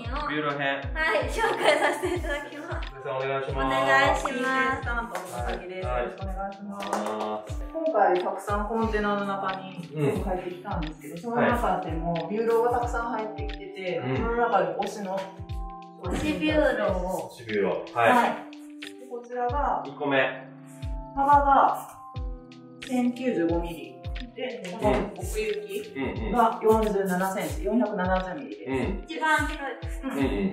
をビューロ編、 はい紹介させていただきます。 お願いします。 お願いします。 スタンプの佐々木です。よろしくお願いします。 は今回たくさんコンテナの中に入ってきたんですけど、その中でもビューローがたくさん入ってきてて、その中で推しの推しビューローを。 推しビューロー。はい。 でこちらが 2個目。 幅が1095ミリで、この奥行きが47センチ、470ミリです。 一番広いです。 そうです。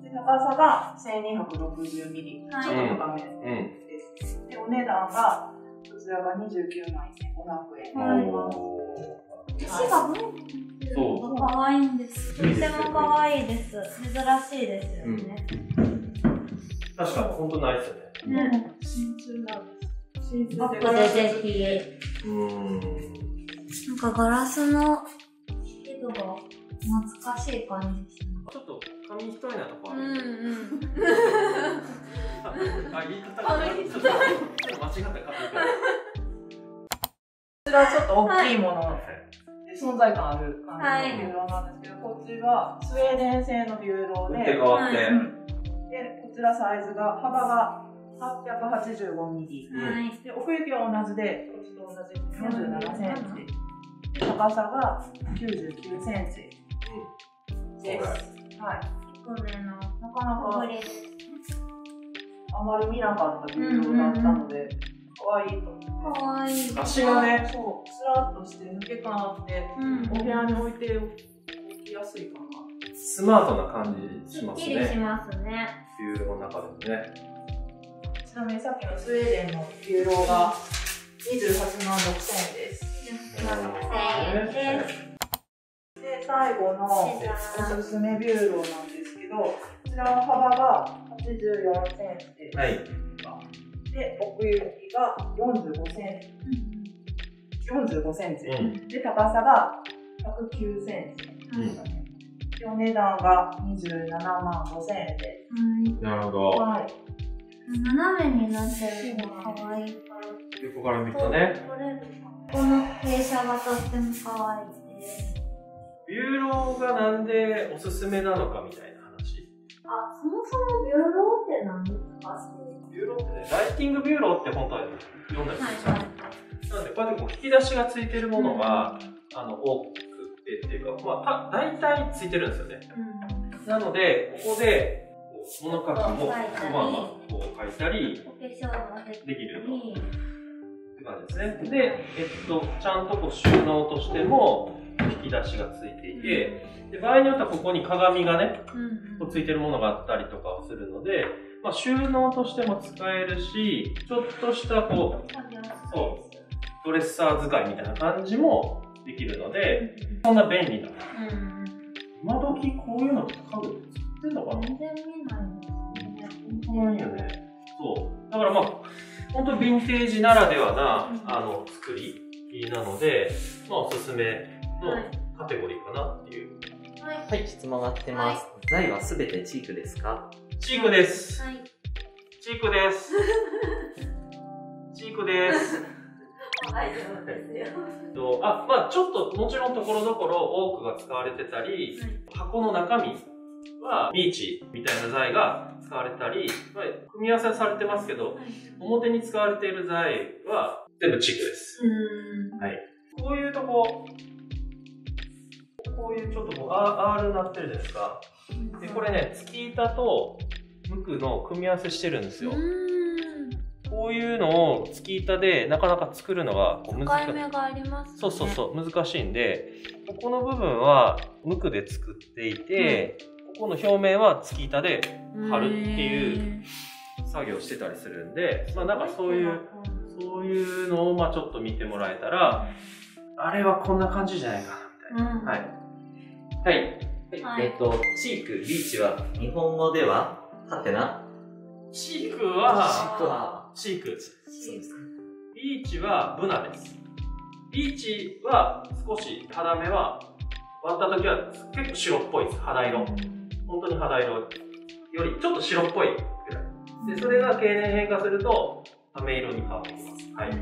で高さが1260ミリ、ちょっと高めです。でお値段がこちらが29万1500円になります。 足がそう可愛いんです。とても可愛いです。珍しいですよね。 確かに本当ないですよね。 真鍮なんです。 バッグでぜひ。なんかガラスの色が懐かしい感じですね。 ちょっと紙一重なとこある。言い方がちょっと間違った紙一重。こちらちょっと大きいもので存在感ある感じのビューローなんですけど、こっちはスウェーデン製のビューローで、 手変わって、 でこちらサイズが幅が885ミリ、で奥行きは同じで、こっちと同じ47センチで、高さが99センチです。はい。なかなかあまり見なかったビューローだったので、可愛いと思って。 可愛い。 足がね、 そう、スラッとして抜け感あって、お部屋に置いておきやすいかな。 スマートな感じしますね。 すっきりしますね。 ビューローの中でもね。 ちなみにさっきのスウェーデンのビューローが28万6000円です。 28万6000円です。 で、最後のおすすめビューローなんですけど、こちらの幅が84センチです。はい。で、奥行きが45センチ。45センチ。で、高さが109センチ。で、お値段が27万5000円です。 なるほど。 はい。 斜めになってるのが可愛いから。 横から見るとね。 この傾斜がとっても可愛いです。 ビューローがなんでおすすめなのかみたいな話。 そもそもビューローって何ですか？ ビューローってね、ライティングビューローって本当は読んだりするんですよ。なので、こうやってこう引き出しがついてるものが、多くてっていうか、大体ついてるんですよね。なので、ここで、物書きも、こう書いたり、できると。って感じですね。で、ちゃんとこう収納としても、引き出しがついていて、で場合によってはここに鏡がね、こうついてるものがあったりとかするので、収納としても使えるし、ちょっとしたこう、ドレッサー使いみたいな感じもできるので、そんな便利な。今時こういうのって家具で作ってんのかな？ 全然見ないんですかわいいよね。そう。だから本当にヴィンテージならではな、作りなので、おすすめのカテゴリーかなっていう。 はい、質問が来てます。材はすべてチークですか？ チークです。チークです。チークです。 大丈夫ですよ。 ちょっともちろんところどころ多くが使われてたり、箱の中身はビーチみたいな材が使われたり、組み合わせはされてますけど、表に使われている材は全部チークです。はい。こういうとこういうちょっとR なってるじゃないですか。で、これね、月板と無垢の組み合わせしてるんですよ。こういうのを月板でなかなか作るのが難しい。 境目がありますね。 そう、難しいんで、ここの部分は無垢で作っていて、ここの表面は月板で貼るっていう作業をしてたりするんで、なんかそういうのをちょっと見てもらえたら、あれはこんな感じじゃないかなみたいな。はい。 チーク、ビーチは日本語ではハテナ？ チークはチーク。ビーチはブナです。ビーチは少し肌目は割った時は結構白っぽいです。肌色。本当に肌色よりちょっと白っぽいぐらい。で、それが経年変化すると飴色に変わってきます。はい。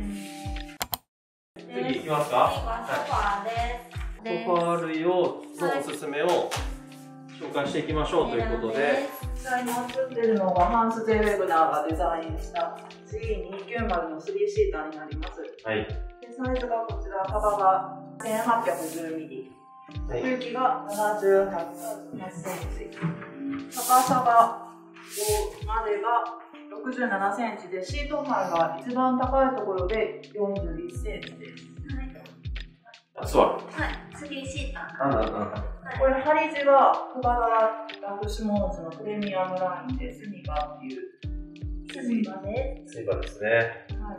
次いきますか。 ソファーです。 ソファー類のおすすめを紹紹介していきましょうということで、 実際に写っているのがハンス・ジェ・ウェグナーがデザインした G290 の3シーターになります。 はい。 でサイズがこちら、幅が 1810mm、奥行きが78センチ、高さがここまでが67センチで、シート範囲が一番高いところで41センチです。 座る。 はい、3シーター。 これ、針地が小柄ラフシモーツのプレミアムラインで、スニガーっていうスニガです。 スニガですね。 はい。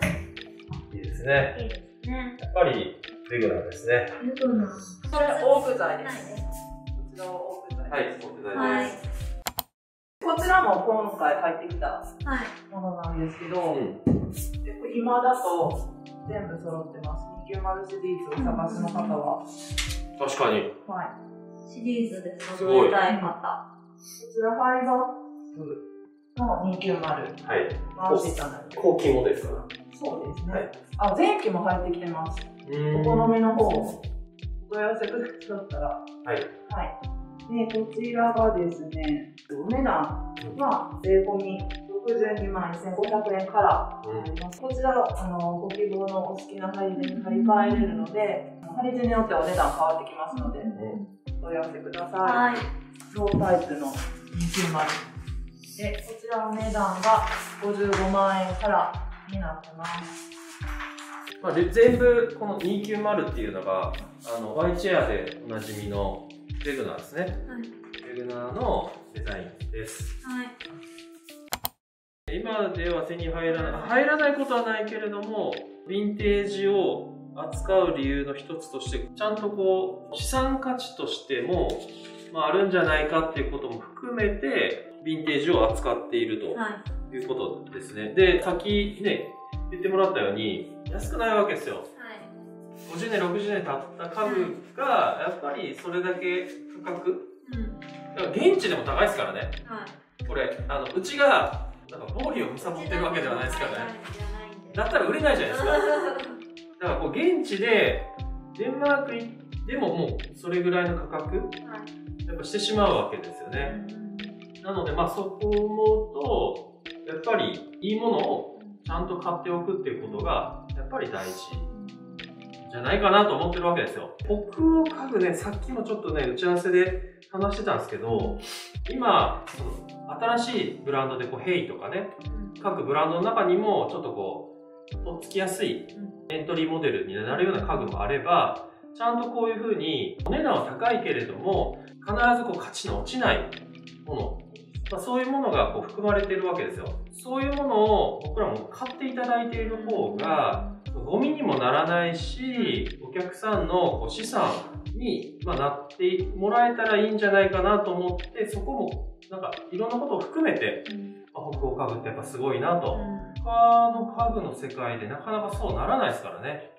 いいですね。 いいですね。 やっぱりレギュラーですね。 レギュラー。 これ、オーク材です。 はい。 こちらはオーク材。 はい、オーク材はいです。 こちらも今回入ってきたものなんですけど、今だと全部揃ってます。290シリーズを探しの方は。 確かに。 はい。 シリーズで揃えたい方。 こちら、ハイバックの290。 はい。 ワンシーターになる。 後期モデルかな。 そうですね。 はい、 あ、前期も入ってきてます。お好みの方をお問い合わせくださったら。はい。はい。で、こちらがですね、お値段は税込み62万1500円からなります。こちら、ご希望のお好きな針地に張り替えれるので、針地によってお値段変わってきますので、お問い合わせください。はい。ロータイプの290。で、こちらお値段が55万円からになってます。 まあ、全部この290っていうのがワイチェアでおなじみのレグナーですね。はい、レグナーのデザインです。はい、今では手に入らないことはないけれども、ヴィンテージを扱う理由の一つとして、ちゃんとこう資産価値としても、まあ、あるんじゃないかっていうことも含めてヴィンテージを扱っているということですね。で、さっきね言ってもらったように安くないわけですよ。はい、50年60年経った家具がやっぱりそれだけ価格、だから現地でも高いですからね。はい、これうちがなんか暴利を貪ってるわけではないですからね。だったら売れないじゃないですか。だからこう現地でデンマークでももうそれぐらいの価格、やっぱしてしまうわけですよね。なのでまあそこを思うとやっぱりいいものをちゃんと買っておくっていうことがやっぱり大事じゃないかなと思ってるわけですよ。北欧家具ね、さっきもちょっとね打ち合わせで話してたんですけど、今その新しいブランドでこうヘイとかね、各ブランドの中にもちょっとこうとっつきやすいエントリーモデルになるような家具もあれば、ちゃんとこういうふうにお値段は高いけれども必ずこう価値の落ちないもの、まあ、そういうものがこう含まれているわけですよ。そういうものを僕らも買っていただいている方がゴミにもならないし、お客さんのこう資産になってもらえたらいいんじゃないかなと思って、そこもなんかいろんなことを含めて、北欧家具ってやっぱすごいなと。他の家具の世界でなかなかそうならないですからね。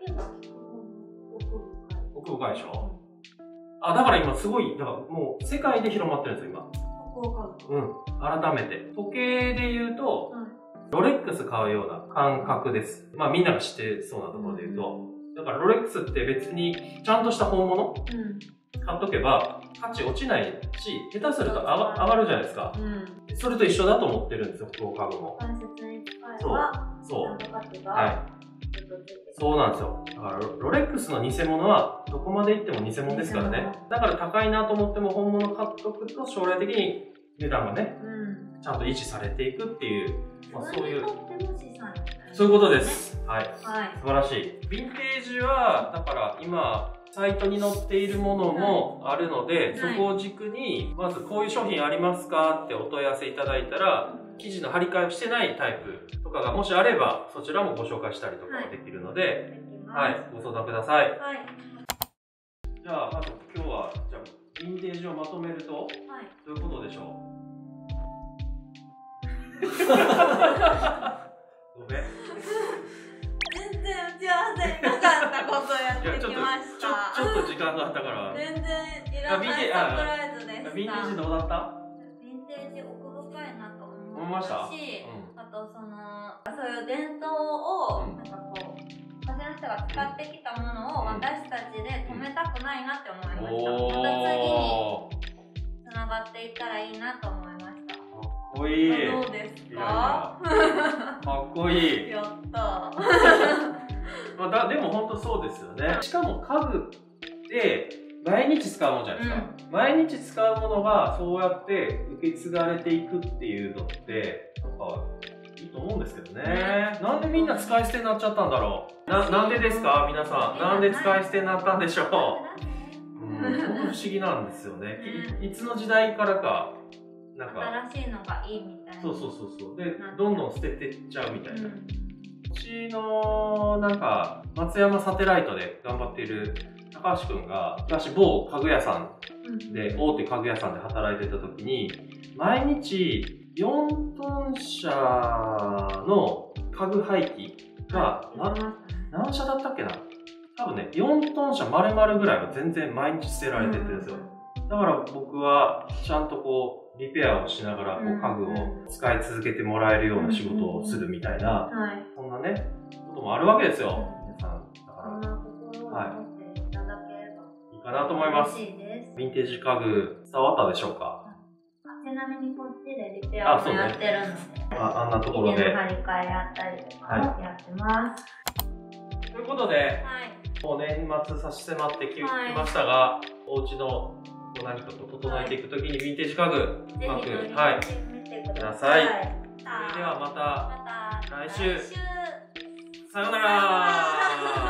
奥深いでしょ。あ、だから今すごい、だからもう世界で広まってるんですよ、今。改めて。時計で言うと、ロレックス買うような感覚です。まあみんなが知ってそうなところで言うと。だからロレックスって別にちゃんとした本物、買っとけば価値落ちないし、下手すると上がるじゃないですか。それと一緒だと思ってるんですよ、北欧家具も。そう。はい。そうなんですよ。だからロレックスの偽物はどこまで行っても偽物ですからね。だから高いなと思っても本物買っとくと将来的に値段がね、ちゃんと維持されていくっていう、まあ、そういうことです。はい。素晴らしい。ヴィンテージはだから今サイトに載っているものもあるので、そこを軸にまずこういう商品ありますかってお問い合わせいただいたら、生地の張り替えをしてないタイプとかがもしあればそちらもご紹介したりとかできるので、ご相談ください。じゃあまず今日はじゃあヴィンテージをまとめるとどういうことでしょう。ごめん。 全然打ち合わせなかったことをやってきました。 ちょっと時間があったから。 全然いらないサプライズでした。 ヴィンテージどうだった？ ヴィンテージ奥深いなと思いましたし、あとそういう伝統をなんかこう昔の人が使ってきたものを私たちで止めたくないなって思いました。また次につなががっていったらいいなと思いました。 かっこいい。 どうですか？ いやいやかっこいい。 やったまあでも本当そうですよね。しかも家具って毎日使うものじゃないですか。毎日使うものがそうやって受け継がれていくっていうのってなんかいいと思うんですけどね。なんでみんな使い捨てになっちゃったんだろう。なんでですか皆さん。なんで使い捨てになったんでしょう。本当不思議なんですよね。いつの時代からかなんか新しいのがいいみたいな。 そうでどんどん捨ててっちゃうみたいな。うちのなんか松山サテライトで頑張っている高橋くんが昔某家具屋さんで、大手家具屋さんで働いてた時に毎日4トン車の家具廃棄が何車だったっけな、多分ね4トン車丸々ぐらいは全然毎日捨てられてるんですよ。だから僕はちゃんとこうリペアをしながらこう家具を使い続けてもらえるような仕事をするみたいな、そんなねこともあるわけですよ。皆さんだからいいかなと思います。ヴィンテージ家具伝わったでしょうか？ ちなみにこっちでリペアもやってるので、 あんなところで張り替えやったりとかやってます。 ということで、もう年末差し迫ってきましたが、お家の何かと整えていくときにヴィンテージ家具うまくください。それではまた来週。さようなら。